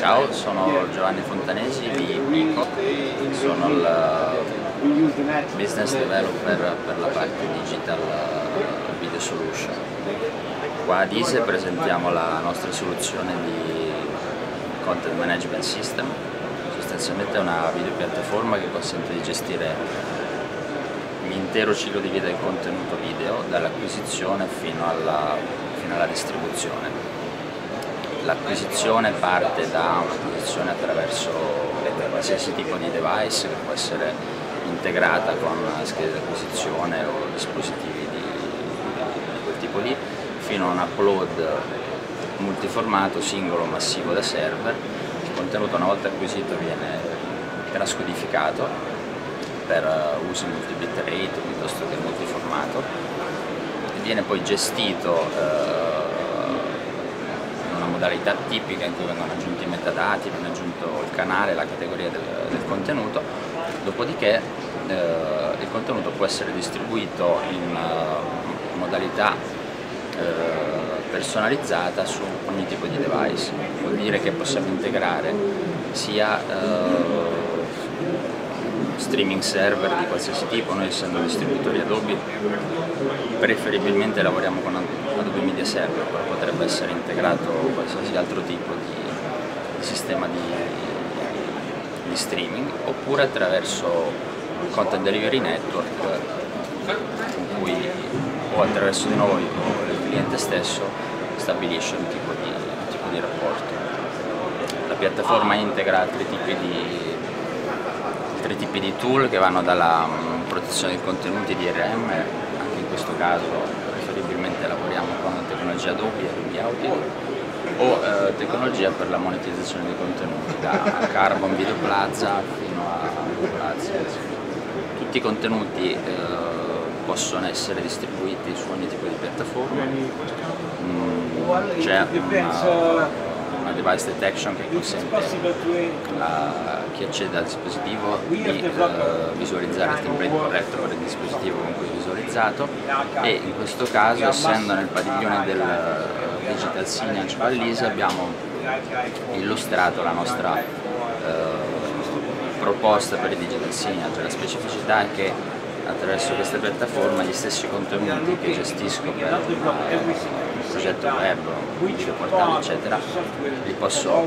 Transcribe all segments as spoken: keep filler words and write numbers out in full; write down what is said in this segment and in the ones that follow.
Ciao, sono Giovanni Fontanesi di Pico, sono il Business Developer per la parte Digital Video Solution. Qua ad I S E presentiamo la nostra soluzione di Content Management System, sostanzialmente è una videopiattaforma che consente di gestire l'intero ciclo di vita del contenuto video, dall'acquisizione fino alla, fino alla distribuzione. L'acquisizione parte da un'acquisizione attraverso qualsiasi tipo di device che può essere integrata con schede di acquisizione o dispositivi di, di quel tipo lì, fino a un upload multiformato, singolo, massivo da server. Il contenuto, una volta acquisito, viene trascodificato per uso in multi-bitrate piuttosto che multiformato e viene poi gestito eh, modalità tipica in cui vengono aggiunti i metadati, viene aggiunto il canale, la categoria del, del contenuto, dopodiché eh, il contenuto può essere distribuito in uh, modalità eh, personalizzata su ogni tipo di device. Vuol dire che possiamo integrare sia eh, streaming server di qualsiasi tipo. Noi, essendo distributori Adobe, preferibilmente lavoriamo con Adobe Media Server, però potrebbe essere integrato qualsiasi altro tipo di, di sistema di, di streaming, oppure attraverso Content Delivery Network, in cui o attraverso di noi o il cliente stesso stabilisce un tipo di, un tipo di rapporto. La piattaforma integra altri tipi di altri tipi di tool che vanno dalla um, protezione dei contenuti di D R M, anche in questo caso preferibilmente lavoriamo con la tecnologia Adobe, Adobe Audio, o eh, tecnologia per la monetizzazione dei contenuti, da Carbon Video Plaza fino a Plaza. Tutti i contenuti eh, possono essere distribuiti su ogni tipo di piattaforma. Mm, c'è una una device detection che consente a chi accede al dispositivo di uh, visualizzare il template corretto per il dispositivo con cui è visualizzato, e in questo caso, essendo nel padiglione del Digital Signage Vallese, abbiamo illustrato la nostra uh, proposta per il Digital Signage. La specificità è che attraverso questa piattaforma gli stessi contenuti che gestisco per un progetto web, un video portale eccetera, li posso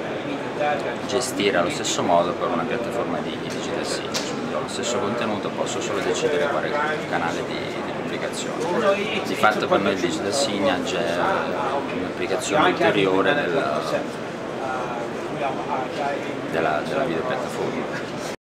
gestire allo stesso modo per una piattaforma di Digital Signage. Quindi ho lo stesso contenuto, posso solo decidere qual è il canale di, di pubblicazione. Di fatto per noi il Digital Signage è un'applicazione ulteriore del, della, della videopiattaforma.